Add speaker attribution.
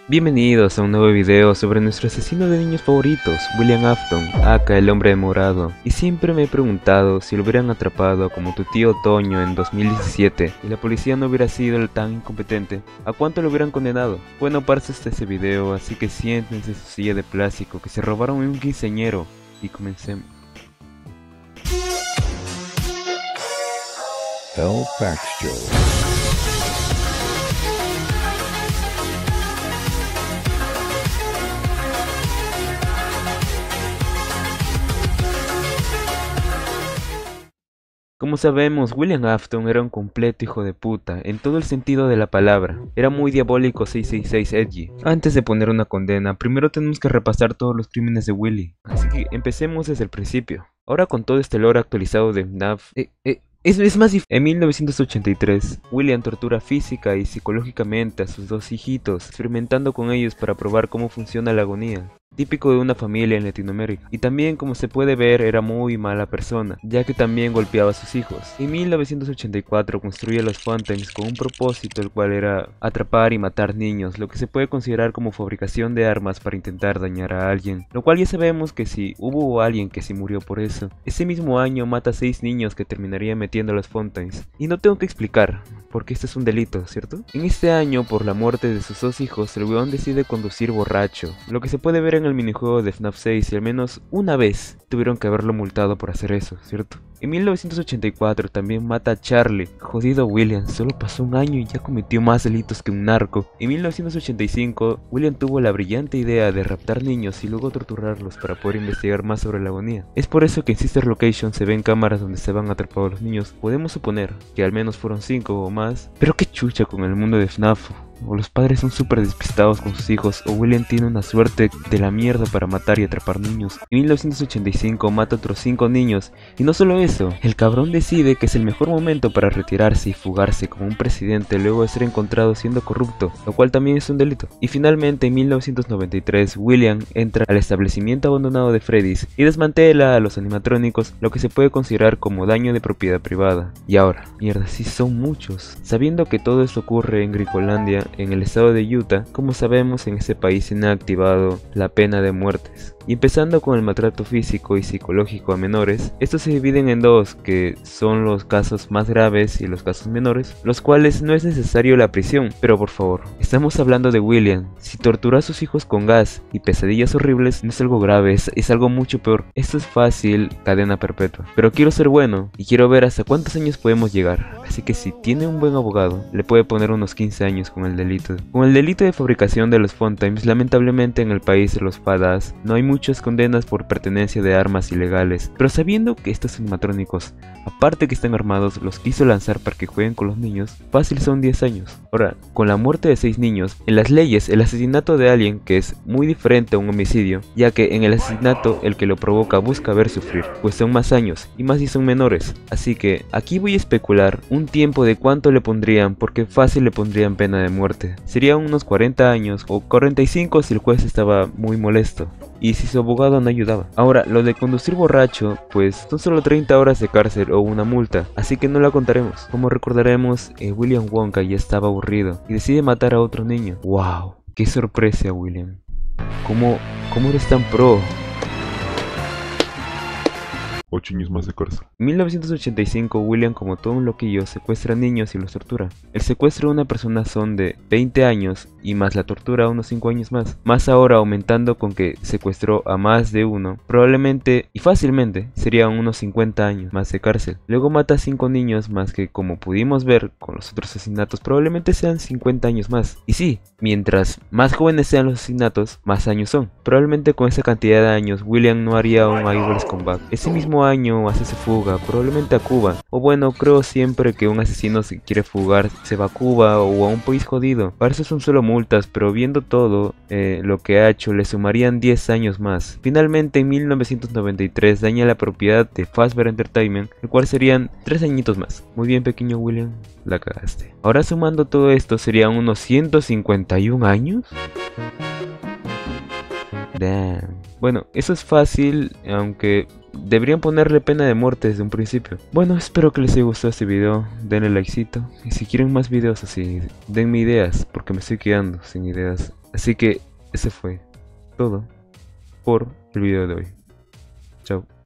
Speaker 1: Bienvenidos a un nuevo video sobre nuestro asesino de niños favoritos, William Afton, aka el hombre de morado. Y siempre me he preguntado si lo hubieran atrapado como tu tío Toño en 2017 y la policía no hubiera sido tan incompetente, ¿a cuánto lo hubieran condenado? Bueno, para eso está ese video, así que siéntense en su silla de plástico que se robaron un quinceañero y comencemos.
Speaker 2: El Facts Show.
Speaker 1: Como sabemos, William Afton era un completo hijo de puta, en todo el sentido de la palabra. Era muy diabólico 666 Edgy. Antes de poner una condena, primero tenemos que repasar todos los crímenes de Willy. Así que empecemos desde el principio. Ahora con todo este lore actualizado de FNAF, es más difícil. En 1983, William tortura física y psicológicamente a sus dos hijitos, experimentando con ellos para probar cómo funciona la agonía. Típico de una familia en Latinoamérica. Y también, como se puede ver, era muy mala persona, ya que también golpeaba a sus hijos. En 1984 construye los Fountains con un propósito, el cual era atrapar y matar niños, lo que se puede considerar como fabricación de armas para intentar dañar a alguien. Lo cual ya sabemos que si hubo alguien que sí murió por eso. Ese mismo año mata a 6 niños que terminaría metiendo a los Fountains. Y no tengo que explicar, porque esto es un delito, ¿cierto? En este año, por la muerte de sus dos hijos, el weón decide conducir borracho, lo que se puede ver en el minijuego de FNAF 6 y al menos una vez tuvieron que haberlo multado por hacer eso, ¿cierto? En 1984 también mata a Charlie. Jodido William, solo pasó un año y ya cometió más delitos que un narco. En 1985, William tuvo la brillante idea de raptar niños y luego torturarlos para poder investigar más sobre la agonía. Es por eso que en Sister Location se ven cámaras donde se van atrapados los niños. Podemos suponer que al menos fueron 5 o más, pero qué chucha con el mundo de FNAF. O los padres son súper despistados con sus hijos, o William tiene una suerte de la mierda para matar y atrapar niños. En 1985 mata a otros 5 niños, y no solo eso, el cabrón decide que es el mejor momento para retirarse y fugarse como un presidente luego de ser encontrado siendo corrupto, lo cual también es un delito. Y finalmente en 1993 William entra al establecimiento abandonado de Freddy's y desmantela a los animatrónicos, lo que se puede considerar como daño de propiedad privada. Y ahora, mierda, sí son muchos. Sabiendo que todo esto ocurre en Gricolandia, en el estado de Utah, como sabemos en ese país se ha activado la pena de muertes. Y empezando con el maltrato físico y psicológico a menores, estos se dividen en dos, que son los casos más graves y los casos menores, los cuales no es necesario la prisión. Pero por favor, estamos hablando de William. Si tortura a sus hijos con gas y pesadillas horribles no es algo grave, es algo mucho peor. Esto es fácil, cadena perpetua. Pero quiero ser bueno y quiero ver hasta cuántos años podemos llegar. Así que si tiene un buen abogado, le puede poner unos 15 años con el delito. Con el delito de fabricación de los Fountains, lamentablemente en el país de los Fadas no hay muchas condenas por pertenencia de armas ilegales, pero sabiendo que estos animatrónicos, aparte que están armados, los quiso lanzar para que jueguen con los niños, fácil son 10 años. Ahora, con la muerte de 6 niños, en las leyes el asesinato de alguien que es muy diferente a un homicidio, ya que en el asesinato el que lo provoca busca ver sufrir, pues son más años, y más si son menores. Así que aquí voy a especular un tiempo de cuánto le pondrían, porque fácil le pondrían pena de muerte. Serían unos 40 años o 45 si el juez estaba muy molesto y si su abogado no ayudaba. Ahora, lo de conducir borracho, pues son solo 30 horas de cárcel o una multa, así que no la contaremos. Como recordaremos, William Wonka ya estaba aburrido y decide matar a otro niño. ¡Wow! ¡Qué sorpresa, William! ¿Cómo eres tan pro?
Speaker 2: 8 años más de cárcel.
Speaker 1: En 1985, William, como todo un loquillo, secuestra niños y los tortura. El secuestro de una persona son de 20 años y más la tortura unos 5 años más ahora aumentando con que secuestró a más de uno, probablemente y fácilmente serían unos 50 años más de cárcel. Luego mata a 5 niños más que, como pudimos ver con los otros asesinatos, probablemente sean 50 años más. Y sí, mientras más jóvenes sean los asesinatos, más años son. Probablemente con esa cantidad de años, William no haría un Ivory's Comeback. Ese mismo año hace su fuga, probablemente a Cuba. O bueno, creo siempre que un asesino si quiere fugar se va a Cuba o a un país jodido. Para eso son solo multas, pero viendo todo lo que ha hecho le sumarían 10 años más. Finalmente en 1993 daña la propiedad de Fazbear Entertainment, el cual serían 3 añitos más. Muy bien, pequeño William, la cagaste. Ahora sumando todo esto serían unos 151 años. Damn. Bueno, eso es fácil, aunque deberían ponerle pena de muerte desde un principio. Bueno, espero que les haya gustado este video, denle likecito. Y si quieren más videos así, denme ideas, porque me estoy quedando sin ideas. Así que ese fue todo por el video de hoy. Chao.